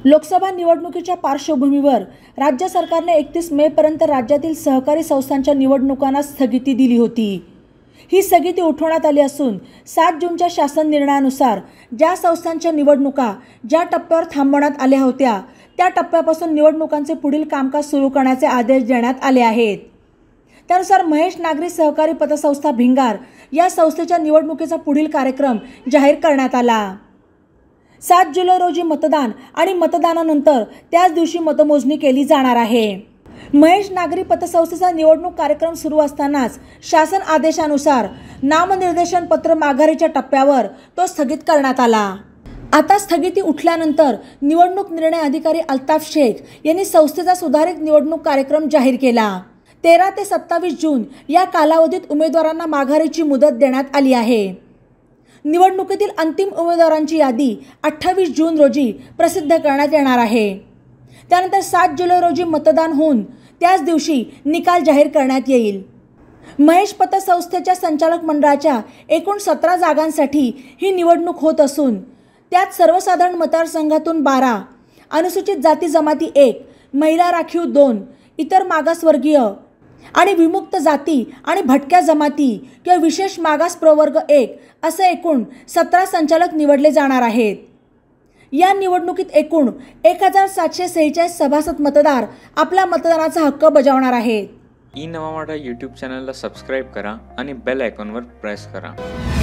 लोकसभा निवडणुकीच्या पार्श्वभूमीवर राज्य सरकारने 31 मे पर्यंत राज्यातील सहकारी संस्थांच्या निवडणुकांना स्थगिती दिली होती। ही स्थगिती उठवण्यात आली असून 7 जूनच्या शासन निर्णयानुसार ज्या संस्थांच्या निवडणुका ज्या टप्प्यावर थांबवण्यात आल्या होत्या त्या टप्प्यापासून निवडणुकांचे पुढील कामकाज सुरू करण्याचे आदेश देण्यात आले आहेत। त्यानुसार महेश नागरी सहकारी पतसंस्था भिंगार या संस्थेच्या निवडणुकीचा पुढील कार्यक्रम जाहीर करण्यात आला। 7 जुलै रोजी मतदान आणि मतदानानंतर त्याच दिवशी मतमोजणी केली जाणार आहे। महेश नागरी पतसंस्थेचा निवडणूक कार्यक्रम सुरू असतानाच शासन आदेशानुसार नामनिर्देशन पत्र माघारीच्या टप्प्यावर तो स्थगित करण्यात आला। आता स्थगिती उठल्यानंतर निवडणूक निर्णय अधिकारी अल्ताफ शेख यांनी संस्थेचा सुधारित निवडणूक कार्यक्रम जाहीर केला। 13 ते 27 जून या कालावधीत उमेदवारांना माघारीची मुदत देण्यात आली आहे। निवडणुकीतील अंतिम उमेदवारांची यादी 28 जून रोजी प्रसिद्ध करण्यात येणार आहे। त्यानंतर 7 जुलै रोजी मतदान होऊन त्याच दिवशी निकाल जाहीर करण्यात येईल। महेश पतसंस्थेच्या संचालक मंडळाच्या एकूण 17 जागांसाठी ही निवडणूक होत असून त्यात सर्वसाधारण मतदारसंघातून 12, अनुसूचित जाती जमाती 1, महिला राखीव 2, इतर मागासवर्गीय आणि विमुक्त जाती आणि भटक्या जमाती किंवा विशेष मागास प्रवर्ग 1 असे एकूण 17 संचालक निवडले जाणार आहेत। या निवडणुकीत एकूण 1746 सभासद मतदार आपला मतदानाचा हक्क बजावणार आहेत। ई नवा मराठा यूट्यूब चॅनलला सबस्क्राइब करा आणि बेल आयकॉनवर प्रेस करा।